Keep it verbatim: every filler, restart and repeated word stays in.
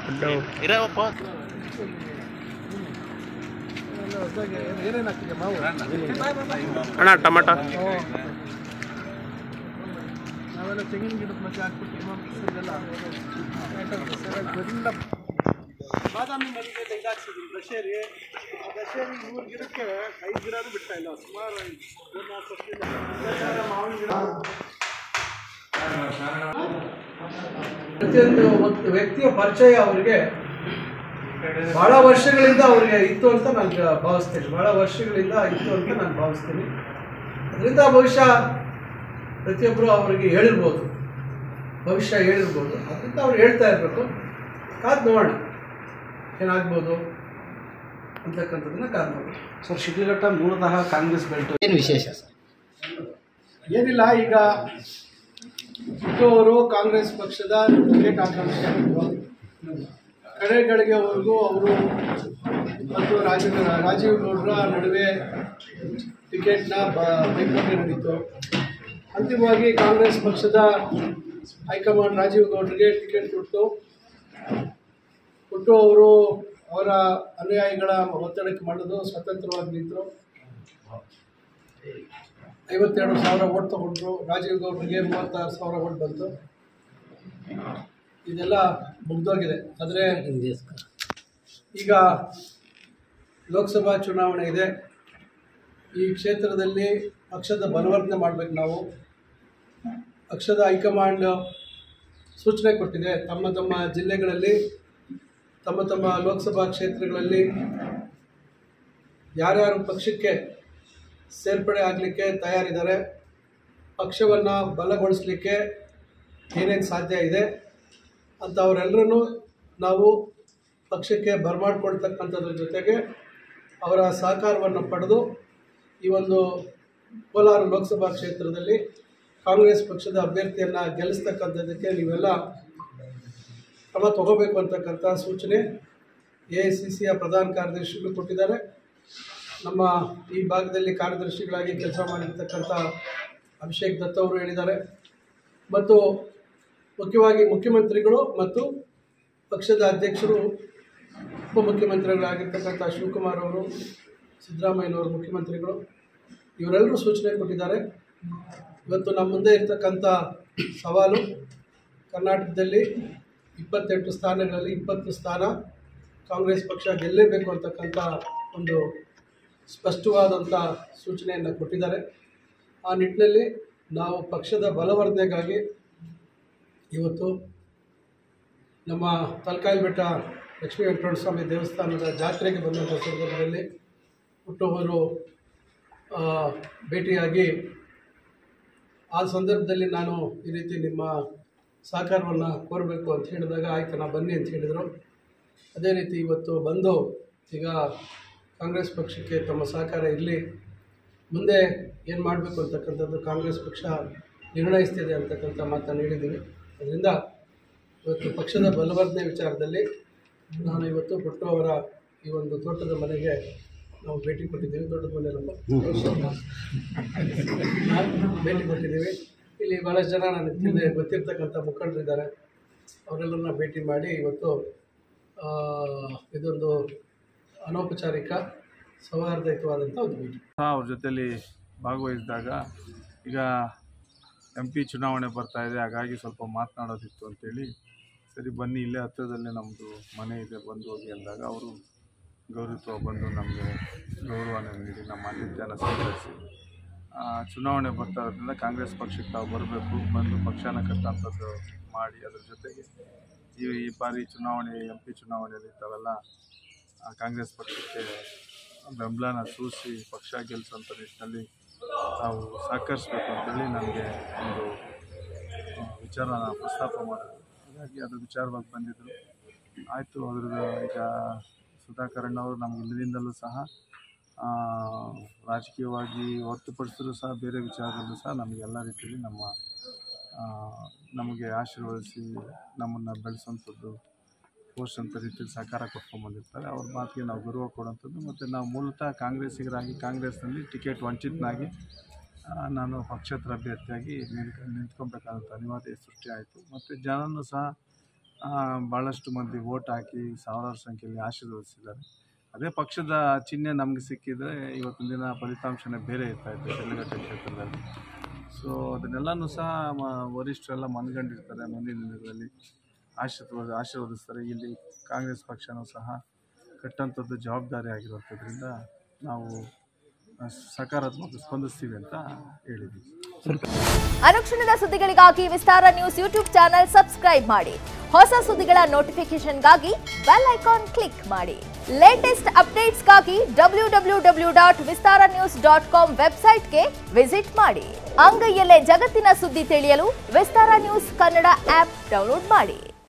ಇರಪ್ಪ ಅಣ್ಣ ಟಮಾಟ ನಾವೆಲ್ಲ ತೆಂಗಿನ ಗಿಡದ ಮಧ್ಯೆ ಹಾಕ್ಬಿಟ್ಟು ಬಾದಾಮಿ ಮಲ್ಲಿಗೆ ಇದಾಕ್ಸಿದ್ದೀವಿ ದಶೇರಿ ಆ ದಶೇರಿ ಮೂರು ಗಿಡಕ್ಕೆ ಐದು ಗಿಡನೂ ಬಿಡ್ತಾ ಇಲ್ಲ ಸುಮಾರು ಮೂರ್ನಾಲ್ಕು ವರ್ಷದಿಂದ ಮಾವಿನ ಗಿಡ ಪ್ರತಿಯೊಂದು ವ್ಯಕ್ತಿಯ ಪರಿಚಯ ಅವರಿಗೆ ಬಹಳ ವರ್ಷಗಳಿಂದ ಅವರಿಗೆ ಇತ್ತು ಅಂತ ನಾನು ಭಾವಿಸ್ತೀನಿ ಬಹಳ ವರ್ಷಗಳಿಂದ ಇತ್ತು ಅಂತ ನಾನು ಭಾವಿಸ್ತೀನಿ ಅದರಿಂದ ಬಹುಶಃ ಪ್ರತಿಯೊಬ್ಬರು ಅವರಿಗೆ ಹೇಳಿರ್ಬೋದು ಭವಿಷ್ಯ ಹೇಳಿರ್ಬೋದು ಅದರಿಂದ ಅವ್ರು ಹೇಳ್ತಾ ಇರಬೇಕು ಕಾದು ನೋಡೋಣ ಏನಾಗ್ಬೋದು ಅಂತಕ್ಕಂಥದ್ದನ್ನ ಕಾದು ನೋಡೋಣ. ಸರ್ ಶಿಡ್ಲಘಟ್ಟ ಮೂಲತಃ ಕಾಂಗ್ರೆಸ್ ಬೆಲ್ಟ್ ಏನು ವಿಶೇಷ ಸರ್? ಏನಿಲ್ಲ, ಈಗ ಅವರು ಕಾಂಗ್ರೆಸ್ ಪಕ್ಷದ ಟಿಕೆಟ್ ಆಕಾಂಕ್ಷಿಗಳು ಕಡೆಗಳಿಗೆವರೆಗೂ ಅವರು ಮತ್ತು ರಾಜೀವ್ ರಾಜೀವ್ ಗೌಡರ ನಡುವೆ ಟಿಕೆಟ್ನ ಪೈಪೋಟಿ ನಡೀತು. ಅಂತಿಮವಾಗಿ ಕಾಂಗ್ರೆಸ್ ಪಕ್ಷದ ಹೈಕಮಾಂಡ್ ರಾಜೀವ್ ಗೌಡರಿಗೆ ಟಿಕೆಟ್ ಕೊಟ್ಟು ಕೊಟ್ಟು ಅವರು ಅವರ ಅನುಯಾಯಿಗಳ ಒತ್ತಡಕ್ಕೆ ಮಾಡೋದು ಸ್ವತಂತ್ರವಾಗಿ ನಿಂತರು. ಐವತ್ತೆರಡು ಸಾವಿರ ಓಟ್ ತಗೊಂಡ್ರು. ರಾಜೀವ್ ಗೌಡರಿಗೆ ಮೂವತ್ತಾರು ಸಾವಿರ ಓಟ್ ಬಂತು. ಇದೆಲ್ಲ ಮುಗ್ದೋಗಿದೆ. ಆದರೆ ಈಗ ಲೋಕಸಭಾ ಚುನಾವಣೆ ಇದೆ. ಈ ಕ್ಷೇತ್ರದಲ್ಲಿ ಪಕ್ಷದ ಬಲವರ್ಧನೆ ಮಾಡಬೇಕು. ನಾವು ಪಕ್ಷದ ಹೈಕಮಾಂಡ್ ಸೂಚನೆ ಕೊಟ್ಟಿದೆ, ತಮ್ಮ ತಮ್ಮ ಜಿಲ್ಲೆಗಳಲ್ಲಿ ತಮ್ಮ ತಮ್ಮ ಲೋಕಸಭಾ ಕ್ಷೇತ್ರಗಳಲ್ಲಿ ಯಾರ್ಯಾರು ಪಕ್ಷಕ್ಕೆ ಸೇರ್ಪಡೆ ಆಗಲಿಕ್ಕೆ ತಯಾರಿದ್ದಾರೆ, ಪಕ್ಷವನ್ನು ಬಲಗೊಳಿಸಲಿಕ್ಕೆ ಏನೇನು ಸಾಧ್ಯ ಇದೆ ಅಂತ ಅವರೆಲ್ಲರೂ ನಾವು ಪಕ್ಷಕ್ಕೆ ಬರಮಾಡ್ಕೊಳ್ತಕ್ಕಂಥದ್ರ ಜೊತೆಗೆ ಅವರ ಸಹಕಾರವನ್ನು ಪಡೆದು ಈ ಒಂದು ಕೋಲಾರ ಲೋಕಸಭಾ ಕ್ಷೇತ್ರದಲ್ಲಿ ಕಾಂಗ್ರೆಸ್ ಪಕ್ಷದ ಅಭ್ಯರ್ಥಿಯನ್ನು ಗೆಲ್ಲಿಸ್ತಕ್ಕಂಥದ್ದಕ್ಕೆ ನೀವೆಲ್ಲ ಕ್ರಮ ತಗೋಬೇಕು ಅಂತಕ್ಕಂಥ ಸೂಚನೆ ಎ ಐ ಸಿ ಸಿಯ ಪ್ರಧಾನ ಕಾರ್ಯದರ್ಶಿಗಳು ಕೊಟ್ಟಿದ್ದಾರೆ. ನಮ್ಮ ಈ ಭಾಗದಲ್ಲಿ ಕಾರ್ಯದರ್ಶಿಗಳಾಗಿ ಕೆಲಸ ಮಾಡಿರ್ತಕ್ಕಂಥ ಅಭಿಷೇಕ್ ದತ್ ಅವರು ಹೇಳಿದ್ದಾರೆ. ಮತ್ತು ಮುಖ್ಯವಾಗಿ ಮುಖ್ಯಮಂತ್ರಿಗಳು ಮತ್ತು ಪಕ್ಷದ ಅಧ್ಯಕ್ಷರು ಉಪಮುಖ್ಯಮಂತ್ರಿಗಳಾಗಿರ್ತಕ್ಕಂಥ ಶಿವಕುಮಾರ್ ಅವರು, ಸಿದ್ದರಾಮಯ್ಯನವರು ಮುಖ್ಯಮಂತ್ರಿಗಳು, ಇವರೆಲ್ಲರೂ ಸೂಚನೆ ಕೊಟ್ಟಿದ್ದಾರೆ. ಇವತ್ತು ನಮ್ಮ ಮುಂದೆ ಇರ್ತಕ್ಕಂಥ ಸವಾಲು ಕರ್ನಾಟಕದಲ್ಲಿ ಇಪ್ಪತ್ತೆಂಟು ಸ್ಥಾನಗಳಲ್ಲಿ ಇಪ್ಪತ್ತು ಸ್ಥಾನ ಕಾಂಗ್ರೆಸ್ ಪಕ್ಷ ಗೆಲ್ಲೇಬೇಕು ಅಂತಕ್ಕಂಥ ಒಂದು ಸ್ಪಷ್ಟವಾದಂಥ ಸೂಚನೆಯನ್ನು ಕೊಟ್ಟಿದ್ದಾರೆ. ಆ ನಿಟ್ಟಿನಲ್ಲಿ ನಾವು ಪಕ್ಷದ ಬಲವರ್ಧನೆಗಾಗಿ ಇವತ್ತು ನಮ್ಮ ತಲಕಾಯಿ ಬೆಟ್ಟ ಲಕ್ಷ್ಮೀ ವೆಂಕಟರಮಣ ಸ್ವಾಮಿ ದೇವಸ್ಥಾನದ ಜಾತ್ರೆಗೆ ಬಂದಂಥ ಸಂದರ್ಭದಲ್ಲಿ ಹುಟ್ಟುಹೋರು ಭೇಟಿಯಾಗಿ ಆ ಸಂದರ್ಭದಲ್ಲಿ ನಾನು ಈ ರೀತಿ ನಿಮ್ಮ ಸಹಕಾರವನ್ನು ಕೋರಬೇಕು ಅಂತ ಹೇಳಿದಾಗ ಆಯ್ತು ನಾ ಬನ್ನಿ ಅಂತ ಹೇಳಿದರು. ಅದೇ ರೀತಿ ಇವತ್ತು ಬಂದು ಈಗ ಕಾಂಗ್ರೆಸ್ ಪಕ್ಷಕ್ಕೆ ತಮ್ಮ ಸಹಕಾರ ಇರಲಿ, ಮುಂದೆ ಏನು ಮಾಡಬೇಕು ಅಂತಕ್ಕಂಥದ್ದು ಕಾಂಗ್ರೆಸ್ ಪಕ್ಷ ನಿರ್ಣಯಿಸ್ತಿದೆ ಅಂತಕ್ಕಂಥ ಮಾತನ್ನು ಹೇಳಿದ್ದೀವಿ. ಅದರಿಂದ ಇವತ್ತು ಪಕ್ಷದ ಬಲವರ್ಧನೆ ವಿಚಾರದಲ್ಲಿ ನಾನು ಇವತ್ತು ಪುಟ್ಟು ಅವರ ಈ ಒಂದು ತೋಟದ ಮನೆಗೆ ನಾವು ಭೇಟಿ ಕೊಟ್ಟಿದ್ದೀವಿ. ದೊಡ್ಡದ ಮನೆಯಲ್ಲಪ್ಪ ಭೇಟಿ ಕೊಟ್ಟಿದ್ದೀವಿ. ಇಲ್ಲಿ ಭಾಳಷ್ಟು ಜನ ನನಗೆ ತಿಂದೆ ಗೊತ್ತಿರ್ತಕ್ಕಂಥ ಮುಖಂಡರಿದ್ದಾರೆ. ಅವರೆಲ್ಲರನ್ನ ಭೇಟಿ ಮಾಡಿ ಇವತ್ತು ಇದೊಂದು ಅನೌಪಚಾರಿಕ ಸೌಹಾರ್ದಯುತವಾದಂಥ ಒಂದು ಭೇಟಿ. ಅವ್ರ ಜೊತೆಯಲ್ಲಿ ಭಾಗವಹಿಸಿದಾಗ ಈಗ ಎಂ ಪಿ ಚುನಾವಣೆ ಬರ್ತಾ ಇದೆ, ಹಾಗಾಗಿ ಸ್ವಲ್ಪ ಮಾತನಾಡೋದಿತ್ತು ಅಂತೇಳಿ ಸರಿ ಬನ್ನಿ ಇಲ್ಲೇ ಹತ್ತಿರದಲ್ಲೇ ನಮ್ಮದು ಮನೆ ಇದೆ ಬಂದು ಹೋಗಿ ಅಂದಾಗ ಅವರು ಗೌರವ ಬಂದು ನಮಗೆ ಗೌರವನ ನೀಡಿ ನಮ್ಮ ಆತಿಥ್ಯನ ಸ್ವೀಕರಿಸಿ ಚುನಾವಣೆ ಬರ್ತಾ ಇರೋದ್ರಿಂದ ಕಾಂಗ್ರೆಸ್ ಪಕ್ಷಕ್ಕೆ ತಾವು ಬರಬೇಕು, ಬಂದು ಪಕ್ಷನ ಕಟ್ಟಂಥದ್ದು ಮಾಡಿ ಅದ್ರ ಜೊತೆಗೆ ಈ ಈ ಬಾರಿ ಚುನಾವಣೆ ಎಂ ಪಿ ಚುನಾವಣೆಯಲ್ಲಿ ತಾವೆಲ್ಲ ಕಾಂಗ್ರೆಸ್ ಪಕ್ಷಕ್ಕೆ ಬೆಂಬಲನ ಸೂಚಿಸಿ ಪಕ್ಷ ಗೆಲ್ಲಿಸುವಂಥ ನಿಟ್ಟಿನಲ್ಲಿ ತಾವು ಸಹಕರಿಸಬೇಕು ಅಂತೇಳಿ ನನಗೆ ಒಂದು ವಿಚಾರನ ಪ್ರಸ್ತಾಪ ಮಾಡಿದ್ರು. ಹಾಗಾಗಿ ಅದ್ರ ವಿಚಾರವಾಗಿ ಬಂದಿದ್ದರು. ಆಯಿತು, ಅದ್ರದ್ದು ಈಗ ಸುಧಾಕರಣ್ಣವರು ನಮ್ಗೆ ಇಲ್ಲಿಂದಲೂ ಸಹ ರಾಜಕೀಯವಾಗಿ ಹೊರತುಪಡಿಸಿದ್ರು ಸಹ ಬೇರೆ ವಿಚಾರದಲ್ಲೂ ಸಹ ನಮಗೆ ಎಲ್ಲ ರೀತಿಯಲ್ಲಿ ನಮ್ಮ ನಮಗೆ ಆಶೀರ್ವದಿಸಿ ನಮ್ಮನ್ನು ಬೆಳೆಸೋಂಥದ್ದು ಪೋಷಂಥ ರೀತಿಯಲ್ಲಿ ಸಹಕಾರ ಕೊಟ್ಕೊಂಡ್ಬಂದಿರ್ತಾರೆ. ಅವ್ರ ಮಾತಿಗೆ ನಾವು ಗೌರವ ಕೊಡೋಂಥದ್ದು. ಮತ್ತು ನಾವು ಮೂಲತಃ ಕಾಂಗ್ರೆಸ್ಸಿಗರಾಗಿ ಕಾಂಗ್ರೆಸ್ನಲ್ಲಿ ಟಿಕೆಟ್ ವಂಚಿತನಾಗಿ ನಾನು ಪಕ್ಷೇತರ ಅಭ್ಯರ್ಥಿಯಾಗಿ ನಿಂತ್ಕೊಬೇಕಾದಂಥ ಅನಿವಾರ್ಯತೆ ಸೃಷ್ಟಿ ಆಯಿತು. ಮತ್ತು ಜನನೂ ಸಹ ಭಾಳಷ್ಟು ಮಂದಿ ವೋಟ್ ಹಾಕಿ ಸಾವಿರಾರು ಸಂಖ್ಯೆಯಲ್ಲಿ ಆಶೀರ್ವದಿಸಿದ್ದಾರೆ. ಅದೇ ಪಕ್ಷದ ಚಿಹ್ನೆ ನಮಗೆ ಸಿಕ್ಕಿದರೆ ಇವತ್ತಿನ ದಿನ ಫಲಿತಾಂಶನೇ ಬೇರೆ ಇರ್ತಾ ಇತ್ತು ಶಿಡ್ಲಘಟ್ಟ ಕ್ಷೇತ್ರದಲ್ಲಿ. ಸೊ ಅದನ್ನೆಲ್ಲನೂ ಸಹ ಮ ವರಿಷ್ಠರೆಲ್ಲ ಮನಗಂಡಿರ್ತಾರೆ. ಮುಂದಿನ ದಿನಗಳಲ್ಲಿ ಆಶೀರ್ವಾದ ಆಶೀರ್ವದಿಸ್ತಾರೆ. ಇಲ್ಲಿ ಕಾಂಗ್ರೆಸ್ ಪಕ್ಷನೂ ಸಹ ಕಟ್ಟಂಥದ್ದು ಜವಾಬ್ದಾರಿ ಆಗಿರುವಂಥದ್ರಿಂದ ನಾವು ಸಕಾರಾತ್ಮಕ ಸ್ಪಂದಿಸ್ತೀವಿ ಅಂತ ಹೇಳಿದ್ವಿ. ಅನುಕ್ಷಣದ ಸುದ್ದಿಗಳಿಗಾಗಿ Vistara news YouTube channel subscribe ಮಾಡಿ. ಹೊಸ ಸುದ್ದಿಗಳ ನೋಟಿಫಿಕೇಶನ್ಗಾಗಿ ಬೆಲ್ ಐಕಾನ್ ಕ್ಲಿಕ್ ಮಾಡಿ. ಲೇಟೆಸ್ಟ್ ಅಪ್ಡೇಟ್ಸ್ಗಾಗಿ W W W dot Vistara news dot com ವೆಬ್ಸೈಟ್ಗೆ ವಿಸಿಟ್ ಮಾಡಿ. ಅಂಗೈಯಲ್ಲೇ ಜಗತ್ತಿನ ಸುದ್ದಿ ತಿಳಿಯಲು Vistara news Kannada app download ಮಾಡಿ.